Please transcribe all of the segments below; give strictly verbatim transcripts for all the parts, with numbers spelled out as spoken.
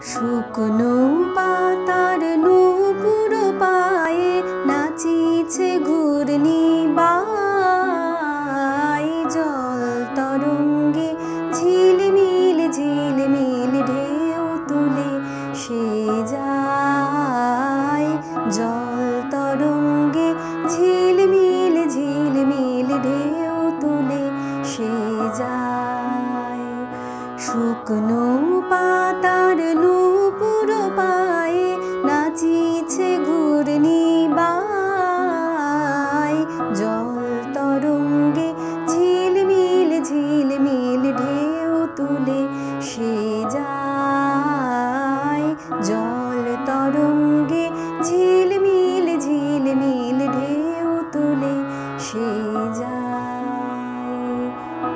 শুকনো পাতার নূপুর পায়ে নাচিছে ঘূর্ণি বাই, জল তরঙ্গে ঝিলমিল ঝিলমিল ঢেউ তুলে সে যায়। জল তরঙ্গে ঝিলমিল ঝিলমিল ঢেউ তুলে সে যায়। শুকনো পাতার নূপুর পায়ে নাচিছে ঘূর্ণি বাই, জল তরঙ্গে ঝিলমিল ঝিলমিল ঢেউ তুলে সে যায়। জল তরঙ্গে ঝিলমিল ঝিলমিল ঢেউ তুলে সে যায়।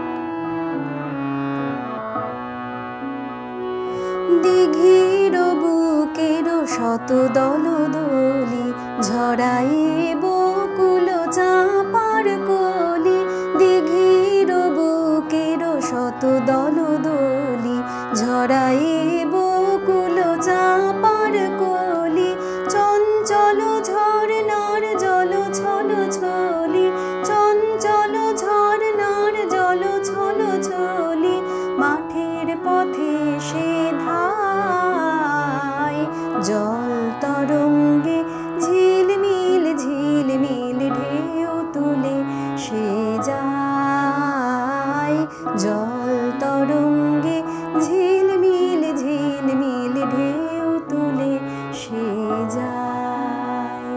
দিঘির বুকের শত দলদলি ঝরায়ে বকুল চাঁপার কলি, দিঘির বুকের শত দলদলি ঝরায়ে বকুল চাঁপার কলি, চঞ্চল ঝরনার জল ছল ছলি, চঞ্চল ঝরনার জল ছল ছলি, মাঠের পথে সে ধায়। জল তরঙ্গে ঝিলমিল ঝিলমিল ঢেউ তুলে সে যায়। জল তরঙ্গে ঝিলমিল ঝিলমিল ঢেউ তুলে সে যায়।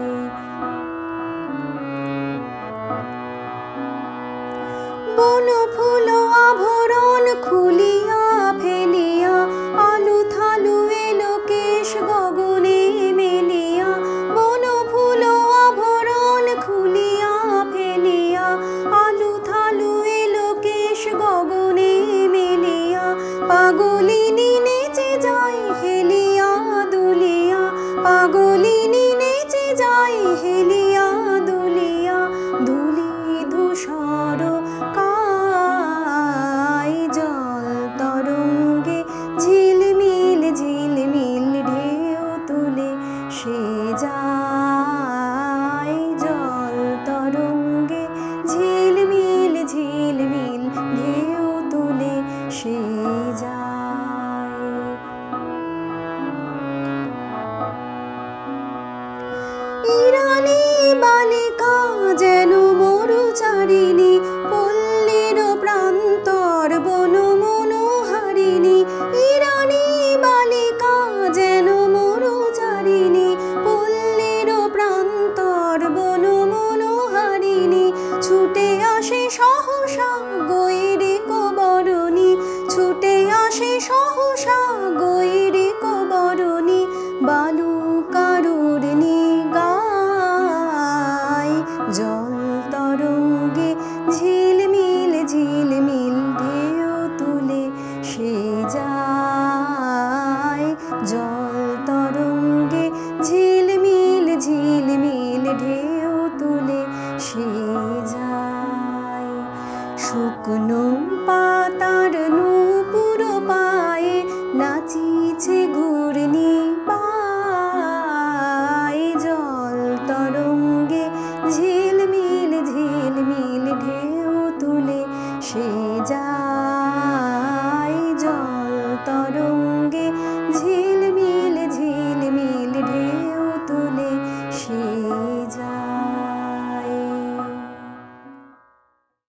বন ফুল আভরণ খুলিয়া ফেলিয়া, আলু থালু এলো কেশ গগনে মেলিয়া, বন ফুল আভরণ খুলিয়া ফেলিয়া, আলু থালু এলো কেশ গগনে মেলিয়া, পাগলিনী নেচে যায় হেলিয়া দুলিয়া, পাগলিনী নেচে যায় হেলিয়া দুলিয়া, ধুলি ধূসর কায়। জল তরঙ্গে ঝিলমিল ঝিলমিল ঢেউ তুলে সে যায়। জল তরঙ্গে ঝিলমিল ঝিলমিল ঢেউ তুলে সে যায়। ইরানী বালিকা যেন মরুচারিণী, পল্লীর প্রান্তর বন মনোহারিণী, ইরানী বালিকা যেন মরুচারিণী, পল্লীর প্রান্তর বন মনোহারিণী, ছুটে আসে সহসা গৈরিক বরণী, ছুটে আসে সহসা গৈরিক